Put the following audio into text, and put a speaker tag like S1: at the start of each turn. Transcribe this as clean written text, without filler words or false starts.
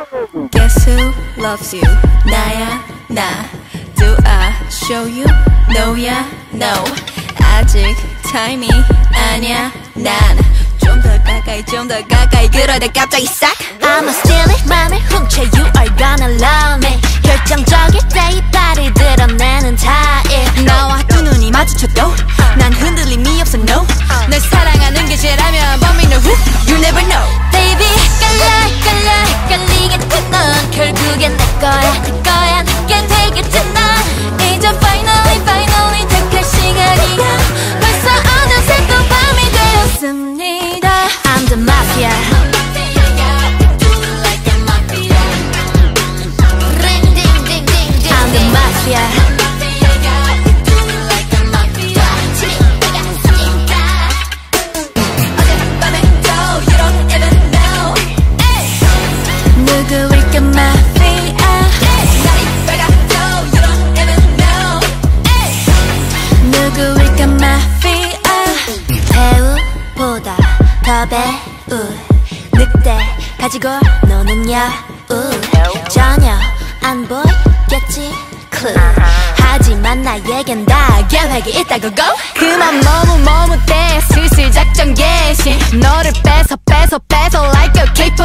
S1: Guess who loves you? 나야 나. Do I show you? No야 no. 아직 타임이 아니야 난. 좀 더 가까이 좀 더 가까이 그러다 갑자기 싹.
S2: I'ma steal it 맘을 훔쳐 You are gonna love me. 결정적일 때 이 발을 드러내는 타입.
S1: 나와 두 눈이 마주쳐도 난 흔들림이 없어 no. 널 사랑하는 게 죄라면 But me know who You never know.
S2: Baby 깔리겠지 넌 결국엔 내 거야 내게 되겠지 넌 이제 finally 택할 시간이야. 벌써 어느새 또 밤이 되었습니다. I'm the mafia. I'm the mafia. 누구일까 마피아. 누구일까 마피아. 배우보다 더 배우. 늑대 가지고 노는 여우. 전혀 안 보이겠지 clue. 하지만 나에겐 다 계획이 있다고 go.
S1: 그만 머뭇대 슬슬 작전 개시. 너를 뺏어 like a K-pop